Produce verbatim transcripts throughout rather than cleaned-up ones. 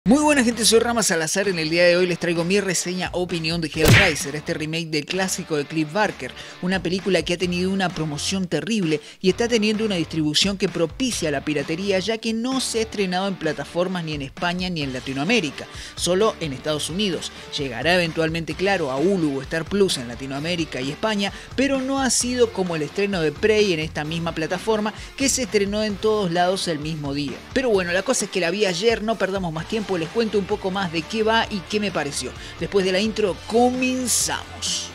Muy buena gente, soy Rama Salazar. En el día de hoy les traigo mi reseña opinión de Hellraiser, este remake del clásico de Clive Barker, una película que ha tenido una promoción terrible y está teniendo una distribución que propicia la piratería, ya que no se ha estrenado en plataformas ni en España ni en Latinoamérica, solo en Estados Unidos. Llegará eventualmente, claro, a Hulu o Star Plus en Latinoamérica y España, pero no ha sido como el estreno de Prey en esta misma plataforma, que se estrenó en todos lados el mismo día. Pero bueno, la cosa es que la vi ayer, no perdamos más tiempo, les cuento un poco más de qué va y qué me pareció. Después de la intro, comenzamos.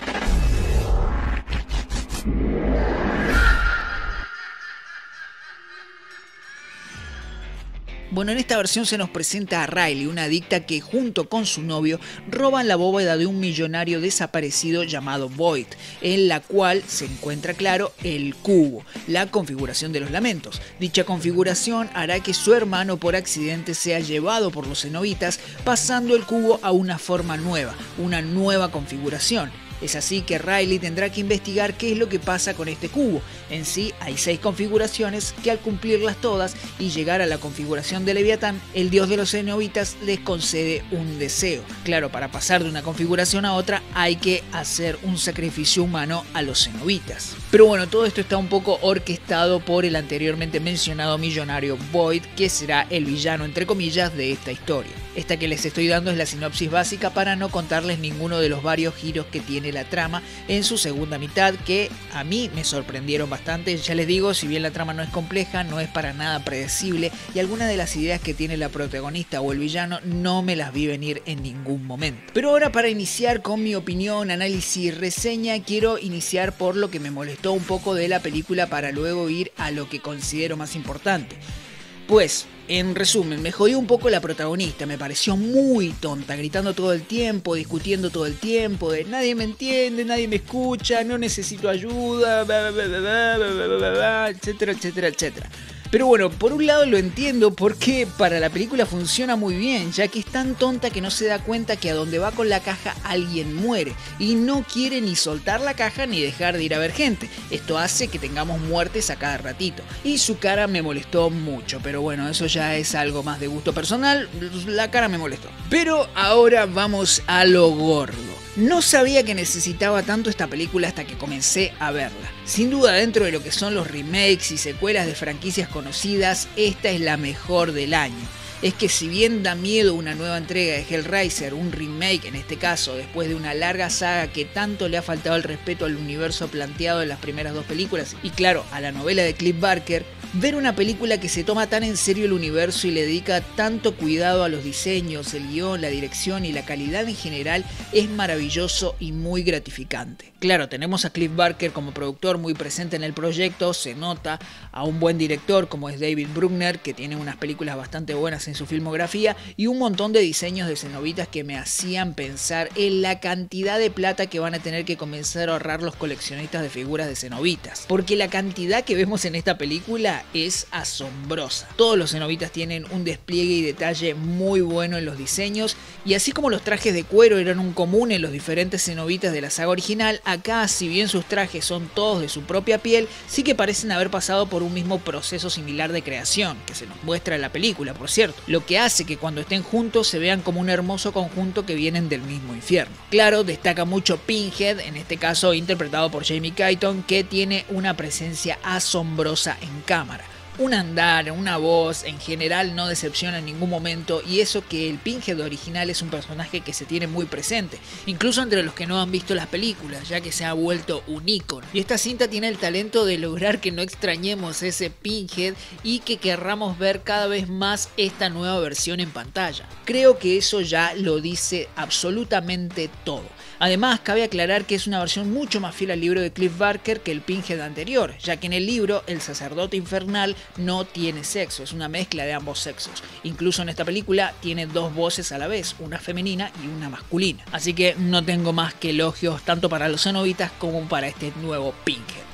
Bueno, en esta versión se nos presenta a Riley, una adicta que junto con su novio roban la bóveda de un millonario desaparecido llamado Void, en la cual se encuentra, claro, el cubo, la configuración de los lamentos. Dicha configuración hará que su hermano por accidente sea llevado por los cenobitas, pasando el cubo a una forma nueva, una nueva configuración. Es así que Riley tendrá que investigar qué es lo que pasa con este cubo. En sí hay seis configuraciones que al cumplirlas todas y llegar a la configuración de Leviatán, el dios de los cenobitas les concede un deseo. Claro, para pasar de una configuración a otra hay que hacer un sacrificio humano a los cenobitas. Pero bueno, todo esto está un poco orquestado por el anteriormente mencionado millonario Void, que será el villano entre comillas de esta historia. Esta que les estoy dando es la sinopsis básica para no contarles ninguno de los varios giros que tiene la trama en su segunda mitad, que a mí me sorprendieron bastante. Ya les digo, si bien la trama no es compleja, no es para nada predecible y algunas de las ideas que tiene la protagonista o el villano no me las vi venir en ningún momento. Pero ahora, para iniciar con mi opinión, análisis y reseña, quiero iniciar por lo que me molestó un poco de la película para luego ir a lo que considero más importante. Pues, en resumen, me jodió un poco la protagonista, me pareció muy tonta, gritando todo el tiempo, discutiendo todo el tiempo, de nadie me entiende, nadie me escucha, no necesito ayuda, bla, bla, bla, bla, bla, bla, bla, etcétera, etcétera, etcétera. Pero bueno, por un lado lo entiendo porque para la película funciona muy bien, ya que es tan tonta que no se da cuenta que a donde va con la caja alguien muere y no quiere ni soltar la caja ni dejar de ir a ver gente. Esto hace que tengamos muertes a cada ratito y su cara me molestó mucho, pero bueno, eso ya es algo más de gusto personal, la cara me molestó. Pero ahora vamos a lo gordo. No sabía que necesitaba tanto esta película hasta que comencé a verla. Sin duda, dentro de lo que son los remakes y secuelas de franquicias conocidas, esta es la mejor del año. Es que si bien da miedo una nueva entrega de Hellraiser, un remake en este caso, después de una larga saga que tanto le ha faltado el respeto al universo planteado en las primeras dos películas y claro, a la novela de Clive Barker, ver una película que se toma tan en serio el universo y le dedica tanto cuidado a los diseños, el guión, la dirección y la calidad en general es maravilloso y muy gratificante. Claro, tenemos a Clive Barker como productor muy presente en el proyecto, se nota a un buen director como es David Bruckner, que tiene unas películas bastante buenas en su filmografía y un montón de diseños de cenobitas que me hacían pensar en la cantidad de plata que van a tener que comenzar a ahorrar los coleccionistas de figuras de cenobitas, porque la cantidad que vemos en esta película es asombrosa. Todos los cenobitas tienen un despliegue y detalle muy bueno en los diseños y así como los trajes de cuero eran un común en los diferentes cenobitas de la saga original, acá si bien sus trajes son todos de su propia piel, sí que parecen haber pasado por un mismo proceso similar de creación, que se nos muestra en la película, por cierto, lo que hace que cuando estén juntos se vean como un hermoso conjunto que vienen del mismo infierno. Claro, destaca mucho Pinhead, en este caso interpretado por Jamie Keighton, que tiene una presencia asombrosa en cámara. Un andar, una voz, en general no decepciona en ningún momento y eso que el Pinhead original es un personaje que se tiene muy presente, incluso entre los que no han visto las películas, ya que se ha vuelto un ícono. Y esta cinta tiene el talento de lograr que no extrañemos ese Pinhead y que querramos ver cada vez más esta nueva versión en pantalla. Creo que eso ya lo dice absolutamente todo. Además, cabe aclarar que es una versión mucho más fiel al libro de Clive Barker que el Pinhead anterior, ya que en el libro el sacerdote infernal no tiene sexo, es una mezcla de ambos sexos. Incluso en esta película tiene dos voces a la vez, una femenina y una masculina. Así que no tengo más que elogios tanto para los cenobitas como para este nuevo Pinhead.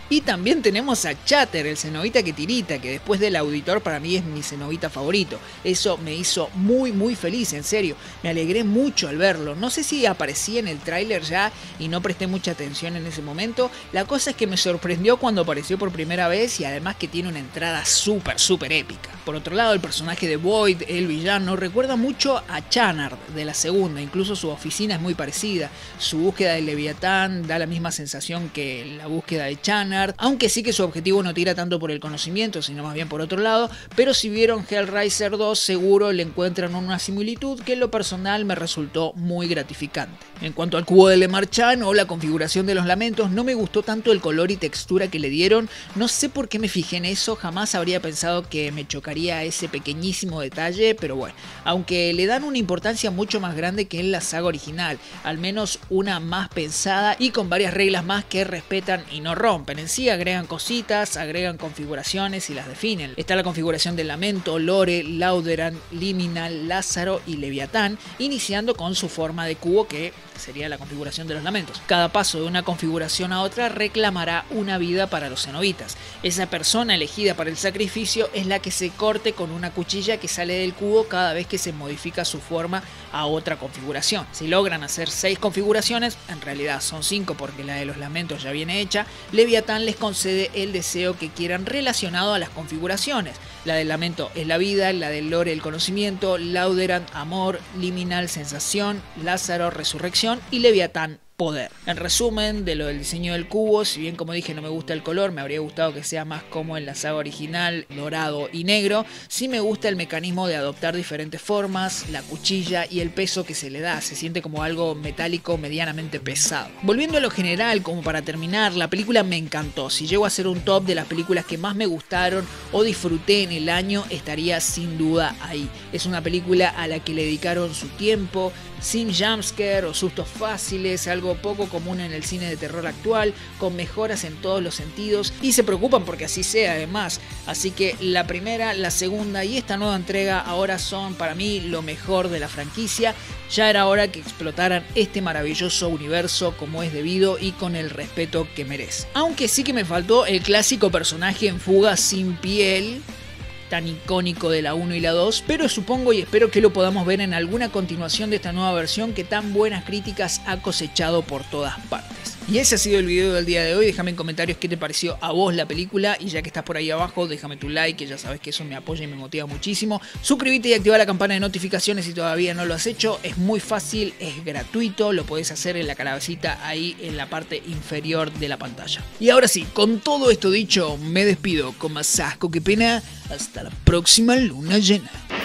Y también tenemos a Chatter, el cenobita que tirita, que después del Auditor para mí es mi cenobita favorito. Eso me hizo muy muy feliz, en serio. Me alegré mucho al verlo. No sé si aparecía en el tráiler ya y no presté mucha atención en ese momento. La cosa es que me sorprendió cuando apareció por primera vez y además que tiene una entrada súper súper épica. Por otro lado, el personaje de Void, el villano, recuerda mucho a Channard de la segunda. Incluso su oficina es muy parecida. Su búsqueda de Leviatán da la misma sensación que la búsqueda de Channard, aunque sí que su objetivo no tira tanto por el conocimiento, sino más bien por otro lado. Pero si vieron Hellraiser dos, seguro le encuentran una similitud que en lo personal me resultó muy gratificante. En cuanto al cubo de Le Marchand o la configuración de los lamentos, no me gustó tanto el color y textura que le dieron. No sé por qué me fijé en eso, jamás habría pensado que me chocaría ese pequeñísimo detalle, pero bueno, aunque le dan una importancia mucho más grande que en la saga original, al menos una más pensada y con varias reglas más que respetan y no rompen. En sí agregan cositas, agregan configuraciones y las definen. Está la configuración del lamento, Lore, Lauderan, Liminal, Lázaro y Leviatán, iniciando con su forma de cubo que sería la configuración de los lamentos. Cada paso de una configuración a otra reclamará una vida para los cenobitas. Esa persona elegida para el sacrificio es la que se corte con una cuchilla que sale del cubo cada vez que se modifica su forma a otra configuración. Si logran hacer seis configuraciones, en realidad son cinco porque la de los lamentos ya viene hecha, Leviatán les concede el deseo que quieran relacionado a las configuraciones. La del lamento es la vida, la del Lore el conocimiento, Lauderan amor, Liminal sensación, Lázaro resurrección y Leviatán poder. En resumen, de lo del diseño del cubo, si bien como dije no me gusta el color, me habría gustado que sea más como en la saga original, dorado y negro, sí me gusta el mecanismo de adoptar diferentes formas, la cuchilla y el peso que se le da, se siente como algo metálico medianamente pesado. Volviendo a lo general, como para terminar, la película me encantó. Si llego a hacer un top de las películas que más me gustaron o disfruté en el año, estaría sin duda ahí. Es una película a la que le dedicaron su tiempo, sin jumpscare o sustos fáciles, algo poco común en el cine de terror actual, con mejoras en todos los sentidos y se preocupan porque así sea además. Así que la primera, la segunda y esta nueva entrega ahora son para mí lo mejor de la franquicia. Ya era hora que explotaran este maravilloso universo como es debido y con el respeto que merece. Aunque sí que me faltó el clásico personaje en fuga sin piel, tan icónico de la uno y la dos, pero supongo y espero que lo podamos ver en alguna continuación de esta nueva versión que tan buenas críticas ha cosechado por todas partes. Y ese ha sido el video del día de hoy. Déjame en comentarios qué te pareció a vos la película y ya que estás por ahí abajo déjame tu like, que ya sabes que eso me apoya y me motiva muchísimo. Suscríbete y activa la campana de notificaciones si todavía no lo has hecho. Es muy fácil, es gratuito, lo podés hacer en la calabacita ahí en la parte inferior de la pantalla. Y ahora sí, con todo esto dicho, me despido con más asco que pena. Hasta la próxima luna llena.